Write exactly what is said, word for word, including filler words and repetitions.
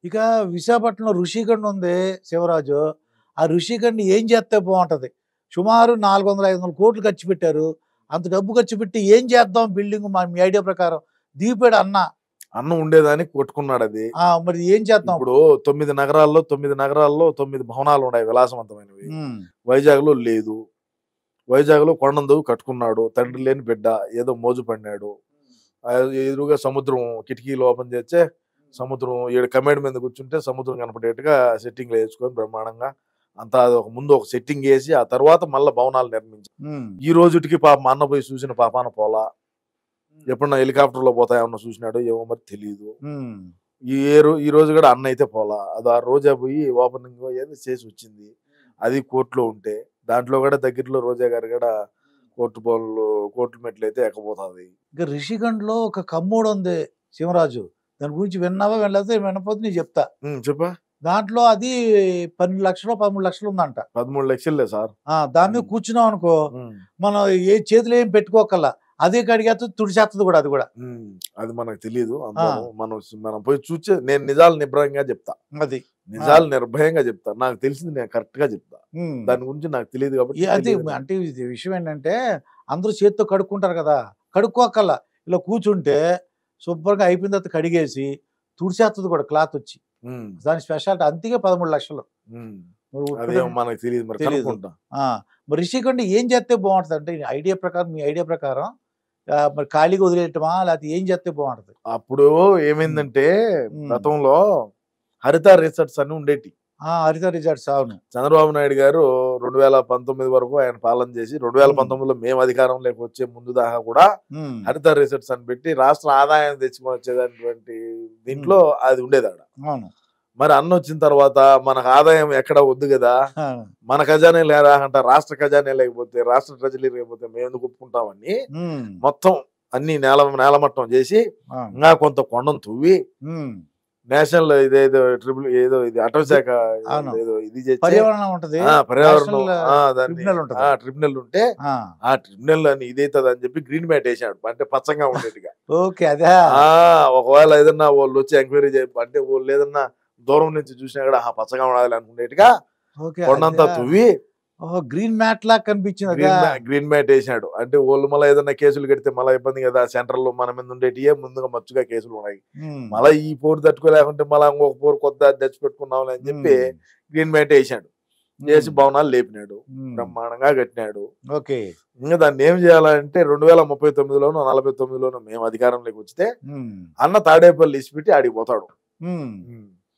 ఇక విశాఖపట్నంలో ఋషికొండ ఉంది శివరాజు. ఆ ఋషికొండ ఏం చేస్తే బాగుంటది? సుమారు నాలుగు వందల ఐదు వందల కోట్లు ఖర్చు పెట్టారు. అంత డబ్బు ఖర్చు పెట్టి ఏం చేద్దాం బిల్డింగ్ మా మీ ఐడియా ప్రకారం? దిగిపోయాడు అన్న. అన్న ఉండేదానికి కొట్టుకున్నాడు అది. ఆ! మరి ఏం చేద్దాం? ఇప్పుడు తొమ్మిది నగరాల్లో తొమ్మిది నగరాల్లో తొమ్మిది భవనాలు ఉన్నాయి విలాసవంతమైనవి. హ్మ్. వైజాగ్‌లో లేదు. వైజాగ్‌లో కొండందు కట్టుకున్నాడు. తండ్రి లేని బిడ్డ ఏదో మోజు పడినాడు. ఆహ్, ఎదురుగా సముద్రం కిటికీలు ఓపెన్ చేస్తే సముద్రం ఈడ కమేడ్ మీద కూర్చుంటే సముద్రం కనపడేట్టుగా సెట్టింగ్‌లు ఏసుకొని బ్రహ్మాండంగా అంతా ఒక ముందు ఒక సెట్టింగ్ ఏసి ఆ తర్వాత మళ్ళా భవనాలు నిర్మించారు. హ్మ్. ఈ రోజుటికి పాపం అన్న పోయి చూసిన పాపాన పోలా. ఎప్పుడన్నా హెలికాప్టర్‌లో పోతాయేమన్నా చూసినాడో ఏమో మరి తెలీదు. హ్మ్. ఈ ఏ రో ఈ రోజు కూడా అన్న అయితే పోలా. అది ఆ రోజా పోయి ఓపెనింగ్ ఏదో చేసి వచ్చింది. అది కోర్టులో ఉంటే దాంట్లో కూడా దగ్గరలో రోజా గారు కూడా కోర్టు బోన్లు కోర్టు మెట్లు అయితే ఎక్కబోతుంది. ఇక ఋషికొండలో ఒక కమ్మోడు ఉంది శివరాజు. దాని గురించి విన్నావా? వినలేకపోతే వినకపోతే నేను చెప్తా. హ్మ్. చెప్పా? దాంట్లో అది పన్నెండు లక్షలు పదమూడు లక్షలు ఉందంట. పదమూడు లక్షలే సార్. ఆ! దాని మీద హ్మ్. కూర్చున్నాం అనుకో, హ్మ్. మనం ఏ చేతులు ఏం పెట్టుకోకల్లా. అదే కడిగేత్తది తుడిచేత్తది కూడా అది కూడా. హ్మ్. అది మనకు తెలీదు. ఆ! అందరం మనం మనం పోయి చూచే నేను నిజాలు నిబ్రంగా చెప్తా. అది. ఆ! నిజాలు నిర్భయంగా చెప్తా. నాకు తెలిసింది నేను కరెక్ట్‌గా చెప్తా. హ్మ్. దాని గురించి నాకు తెలీదు కాబట్టి ఈ అది తెలీదని అంటే ఇది విషయం ఏంటంటే అందరూ చేత్తో కడుక్కుంటారు కదా! కడుక్కోక్కల్లా. ఇలా కూర్చుంటే శుభ్రంగా అయిపోయిన తర్వాత కడిగేసి తుడిచేత్తది కూడా క్లాతొచ్చి. హ్మ్. దాని స్పెషాలిటీ అందుకే పదమూడు లక్షలు. హ్మ్. మరి అదేమో ఉట్టుకొని మనకు తెలీదు మరి తెలీదు. కనుక్కుంటాం. ఆ! మరి రిషికొండ ఏం చేస్తే బావుంటదంటే ఐడియా ప్రకారం మీ ఐడియా ప్రకారం ఆహ్, మరి ఖాళీగా వదిలేయటమా? లేకపోతే ఏం చేస్తే బావుంటది? అప్పుడు హ్మ్. ఏమైందంటే హ్మ్. గతంలో హరిత రిసార్ట్స్ అని ఉండేటివి. ఆ! హరిత రిసార్ట్స్ అవును. చంద్రబాబు నాయుడు గారు రెండు వేల పంతొమ్మిది వరకు ఆయన పాలన చేసి హ్మ్. 2019లో మేము అధికారంలోకి వచ్చే ముందు దాకా కూడా హ్మ్. హరిత రిసార్ట్స్ అని పెట్టి రాష్ట్ర ఆదాయం తెచ్చుకొచ్చేటువంటి దీంట్లో హ్మ్. అది ఉండేదాడ. అవును. మరి అన్న వచ్చిన తర్వాత మనకు ఆదాయం ఎక్కడ వద్దు కదా! ఆ! మన ఖజానే లేరాకంట రాష్ట్ర ఖజానే లేకపోతే రాష్ట్ర ట్రెజరీ లేకపోతే మేము ఎందుకు ఒప్పుకుంటామని హ్మ్. మొత్తం అన్ని నేల నేలమట్టం చేసి ఆ! ఇంకా కొంత కొండను తువ్వి హ్మ్. నేషనల్ ఇదేదో ట్రిబుల్ ఏదో ఇది అటవీ ది శాఖ అవును. ఏదో ఇది చేస్తే పర్యావరణం ఉంటది. ఆ పర్యావరణం నేషనల్ ఆ దాన్ని ట్రిబ్యునల్ ఆ ఉంటది. ట్రిబ్యునల్ ఉంటే ఆ! ఆ ట్రిబ్యునల్ అని ఇదైతది అని చెప్పి గ్రీన్ మ్యాట్ వేసాడు. అంటే పచ్చగా ఉండేట్టుగా. ఓకే. అదా? ఆ ఒకవేళ ఏదన్నా వాళ్ళు వచ్చి ఎంక్వైరీ చేయ అంటే వాళ్ళు ఏదన్నా దూరం నుంచి చూసినా కూడా ఆహా పచ్చగా ఉండాలి అనుకునేట్టుగా ఓకే. కొండంతా అదా? తువ్వి ఓహో! గ్రీన్ మ్యాట్ లాగా కనిపించింది అదా? గ్రీన్ మ్యా గ్రీన్ మ్యాట్ వేసినాడు. అంటే వాళ్ళు మళ్ళా ఏదన్నా కేసులు కడితే మళ్ళా ఇబ్బంది కదా! సెంట్రల్‌లో మన మీద ఉండేటియే ముందుగా మచ్చుగా కేసులు ఉన్నాయి. హ్మ్. మళ్ళా ఈ పోరు తట్టుకోలేకుంటే మళ్ళా ఇంకొక పోరు కొత్త తెచ్చిపెట్టుకున్నాంలే అని చెప్పి హ్మ్. గ్రీన్ మ్యాట్ వేసాడు. ఏసి హ్మ్. భవనాలు లేపినాడు. హ్మ్. బ్రహ్మాండంగా కట్టినాడు. ఓకే. ఇంక దాన్ని ఏం చేయాలంటే రెండు వేల ముప్పై తొమ్మిదిలోనో, నలభై తొమ్మిదిలోనో మేము అధికారంలోకి వస్తే హ్మ్. అన్న తాడేపల్లి ఇసిపెట్టి ఆడికి పోతాడు. హ్మ్. హ్మ్.